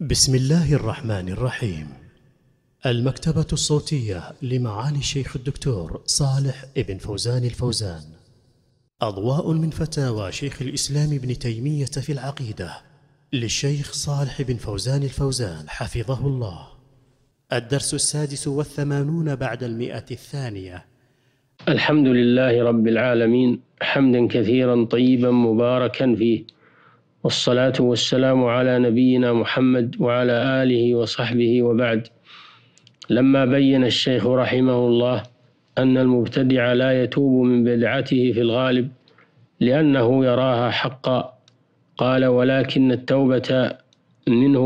بسم الله الرحمن الرحيم. المكتبة الصوتية لمعالي الشيخ الدكتور صالح ابن فوزان الفوزان. أضواء من فتاوى شيخ الإسلام ابن تيمية في العقيدة للشيخ صالح بن فوزان الفوزان حفظه الله. الدرس 86 بعد 100. الحمد لله رب العالمين، حمدا كثيرا طيبا مباركا فيه، والصلاة والسلام على نبينا محمد وعلى آله وصحبه وبعد. لما بين الشيخ رحمه الله أن المبتدع لا يتوب من بدعته في الغالب لأنه يراها حقا، قال: ولكن التوبة منه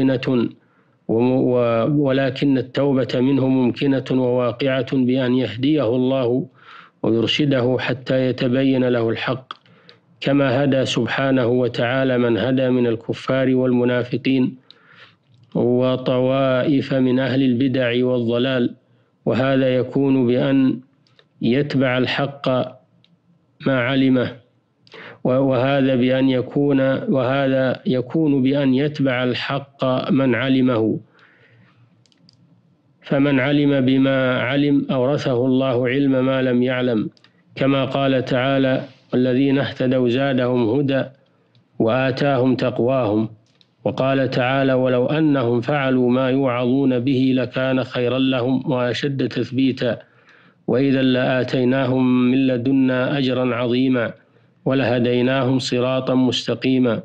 ممكنة وواقعة بأن يهديه الله ويرشده حتى يتبين له الحق، كما هدى سبحانه وتعالى من هدى من الكفار والمنافقين وطوائف من أهل البدع والضلال. وهذا يكون بأن يتبع الحق ما علمه، وهذا يكون بأن يتبع الحق من علمه. فمن علم بما علم أورثه الله علم ما لم يعلم، كما قال تعالى: والذين اهتدوا زادهم هدى وآتاهم تقواهم. وقال تعالى: ولو أنهم فعلوا ما يوعظون به لكان خيرا لهم وأشد تثبيتا، وإذا لآتيناهم من لدنا أجرا عظيما ولهديناهم صراطا مستقيما.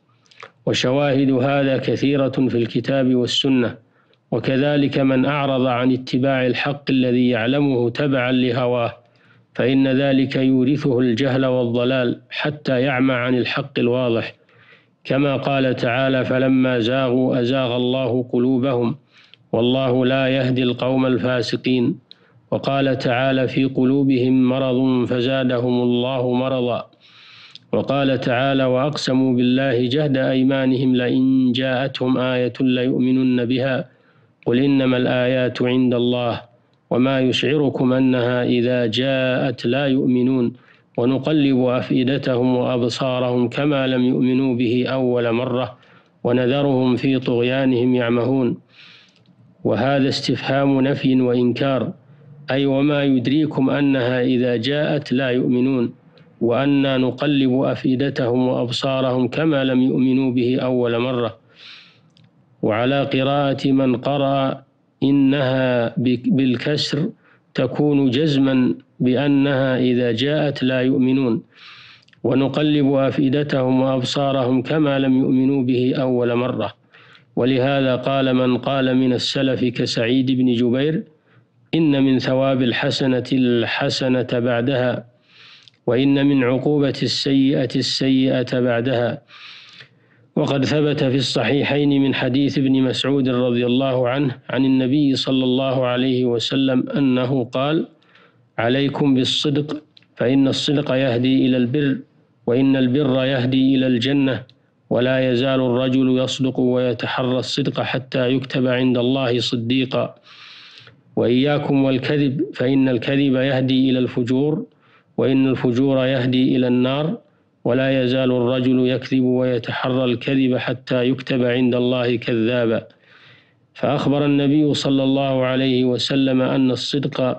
وشواهد هذا كثيرة في الكتاب والسنة. وكذلك من أعرض عن اتباع الحق الذي يعلمه تبعا لهواه، فإن ذلك يورثه الجهل والضلال حتى يعمى عن الحق الواضح، كما قال تعالى: فلما زاغوا أزاغ الله قلوبهم والله لا يهدي القوم الفاسقين. وقال تعالى: في قلوبهم مرض فزادهم الله مرضا. وقال تعالى: وأقسموا بالله جهد أيمانهم لئن جاءتهم آية ليؤمنن بها قل إنما الآيات عند الله وما يشعركم أنها إذا جاءت لا يؤمنون ونقلب أفئدتهم وأبصارهم كما لم يؤمنوا به أول مرة ونذرهم في طغيانهم يعمهون. وهذا استفهام نفي وإنكار، أي وما يدريكم أنها إذا جاءت لا يؤمنون، وأنا نقلب أفئدتهم وأبصارهم كما لم يؤمنوا به أول مرة. وعلى قراءة من قرأ إنها بالكسر تكون جزما بأنها إذا جاءت لا يؤمنون، ونقلب أفئدتهم وأبصارهم كما لم يؤمنوا به أول مرة. ولهذا قال من قال من السلف كسعيد بن جبير: إن من ثواب الحسنة الحسنة بعدها، وإن من عقوبة السيئة السيئة بعدها. وقد ثبت في الصحيحين من حديث ابن مسعود رضي الله عنه عن النبي صلى الله عليه وسلم أنه قال: عليكم بالصدق، فإن الصدق يهدي إلى البر، وإن البر يهدي إلى الجنة، ولا يزال الرجل يصدق ويتحرى الصدق حتى يكتب عند الله صديقا. وإياكم والكذب، فإن الكذب يهدي إلى الفجور، وإن الفجور يهدي إلى النار، ولا يزال الرجل يكذب ويتحرى الكذب حتى يكتب عند الله كذابا. فأخبر النبي صلى الله عليه وسلم أن الصدق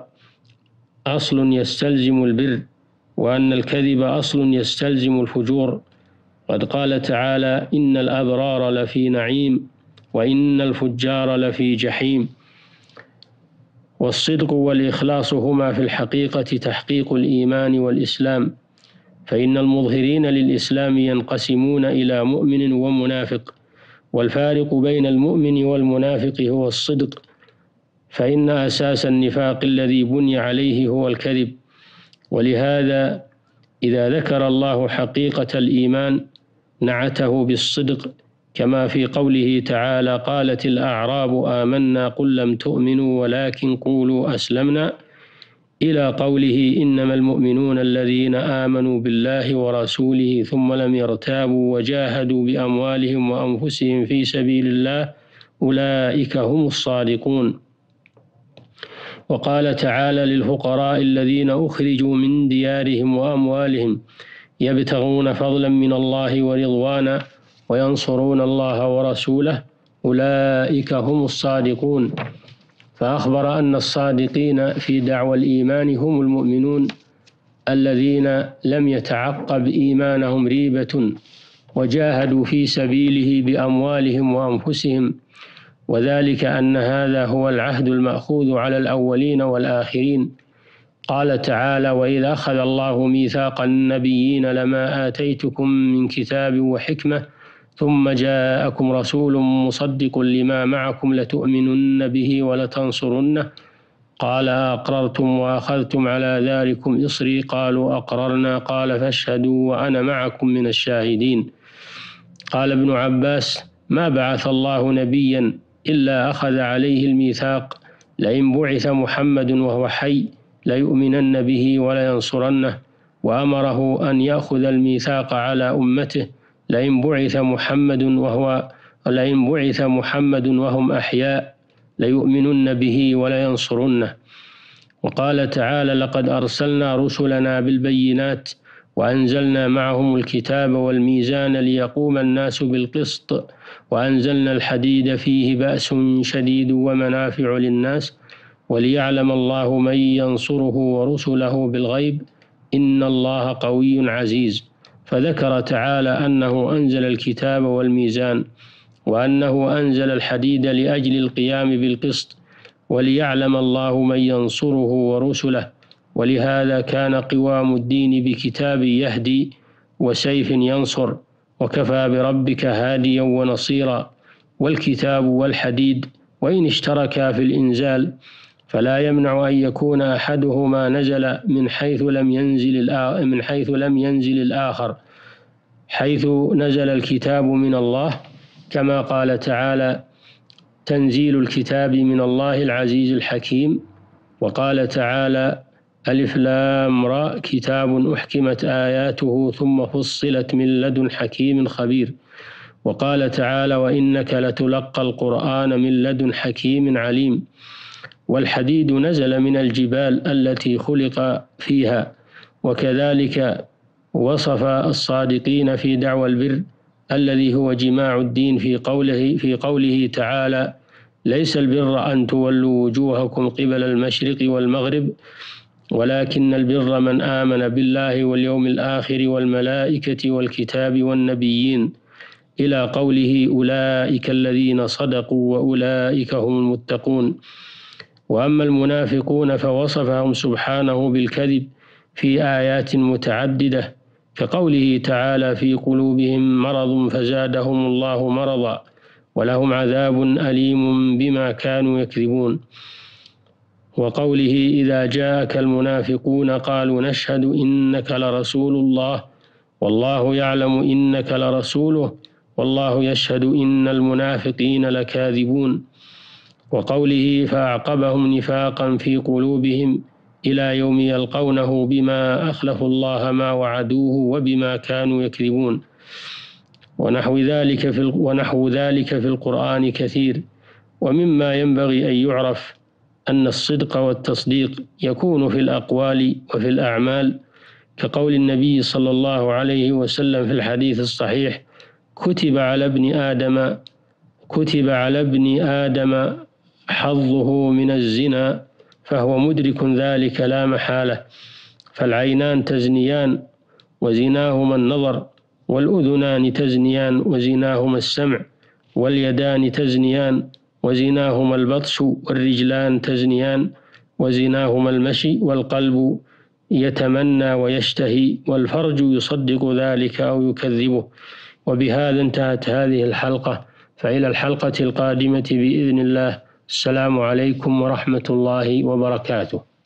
أصل يستلزم البر، وأن الكذب أصل يستلزم الفجور. قد قال تعالى: إن الأبرار لفي نعيم وإن الفجار لفي جحيم. والصدق والإخلاص هما في الحقيقة تحقيق الإيمان والإسلام، فإن المظهرين للإسلام ينقسمون إلى مؤمن ومنافق، والفارق بين المؤمن والمنافق هو الصدق، فإن أساس النفاق الذي بني عليه هو الكذب. ولهذا إذا ذكر الله حقيقة الإيمان نعته بالصدق، كما في قوله تعالى: قالت الأعراب آمنا قل لم تؤمنوا ولكن قولوا أسلمنا، إلى قوله: إنما المؤمنون الذين آمنوا بالله ورسوله ثم لم يرتابوا وجاهدوا بأموالهم وأنفسهم في سبيل الله أولئك هم الصادقون. وقال تعالى: للفقراء الذين أخرجوا من ديارهم وأموالهم يبتغون فضلا من الله ورضوانا وينصرون الله ورسوله أولئك هم الصادقون. فأخبر أن الصادقين في دعوى الإيمان هم المؤمنون الذين لم يتعقب إيمانهم ريبة وجاهدوا في سبيله بأموالهم وأنفسهم، وذلك أن هذا هو العهد المأخوذ على الأولين والآخرين. قال تعالى: وإذ أخذ الله ميثاق النبيين لما آتيتكم من كتاب وحكمة ثم جاءكم رسول مصدق لما معكم لتؤمنن به ولتنصرنه قال أقررتم وأخذتم على ذلكم إصري قالوا أقررنا قال فاشهدوا وأنا معكم من الشاهدين. قال ابن عباس: ما بعث الله نبيا إلا أخذ عليه الميثاق لئن بعث محمد وهو حي ليؤمنن به ولينصرنه، وأمره أن يأخذ الميثاق على أمته لئن بعث محمد وهم أحياء ليؤمنن به ولينصرنه. وقال تعالى: لقد أرسلنا رسلنا بالبينات وأنزلنا معهم الكتاب والميزان ليقوم الناس بالقسط وأنزلنا الحديد فيه بأس شديد ومنافع للناس وليعلم الله من ينصره ورسله بالغيب إن الله قوي عزيز. فذكر تعالى أنه أنزل الكتاب والميزان، وأنه أنزل الحديد لأجل القيام بالقسط وليعلم الله من ينصره ورسله. ولهذا كان قوام الدين بكتاب يهدي وسيف ينصر، وكفى بربك هاديا ونصيرا. والكتاب والحديد وإن اشتركا في الإنزال فلا يمنع أن يكون أحدهما نزل من حيث لم ينزل الآخر، حيث نزل الكتاب من الله كما قال تعالى: تنزيل الكتاب من الله العزيز الحكيم. وقال تعالى: ألف لام را كتاب أحكمت آياته ثم فصلت من لدن حكيم خبير. وقال تعالى: وإنك لتلقى القرآن من لدن حكيم عليم. والحديد نزل من الجبال التي خلق فيها. وكذلك وصف الصادقين في دعوى البر الذي هو جماع الدين في قوله تعالى: ليس البر أن تولوا وجوهكم قبل المشرق والمغرب ولكن البر من آمن بالله واليوم الآخر والملائكة والكتاب والنبيين إلى قوله: أولئك الذين صدقوا وأولئك هم المتقون. وأما المنافقون فوصفهم سبحانه بالكذب في آيات متعددة، كقوله تعالى: في قلوبهم مرض فزادهم الله مرضا ولهم عذاب أليم بما كانوا يكذبون. وقوله: إذا جاءك المنافقون قالوا نشهد إنك لرسول الله والله يعلم إنك لرسوله والله يشهد إن المنافقين لكاذبون. وقوله: فأعقبهم نفاقا في قلوبهم إلى يوم يلقونه بما أخلفوا الله ما وعدوه وبما كانوا يكذبون. ونحو ذلك في القرآن كثير. ومما ينبغي أن يعرف أن الصدق والتصديق يكون في الأقوال وفي الأعمال، كقول النبي صلى الله عليه وسلم في الحديث الصحيح: كتب على ابن آدم حظه من الزنا فهو مدرك ذلك لا محالة. فالعينان تزنيان وزناهما النظر، والأذنان تزنيان وزناهما السمع، واليدان تزنيان وزناهما البطش، والرجلان تزنيان وزناهما المشي، والقلب يتمنى ويشتهي، والفرج يصدق ذلك أو يكذبه. وبهذا انتهت هذه الحلقة، فإلى الحلقة القادمة بإذن الله. السلام عليكم ورحمة الله وبركاته.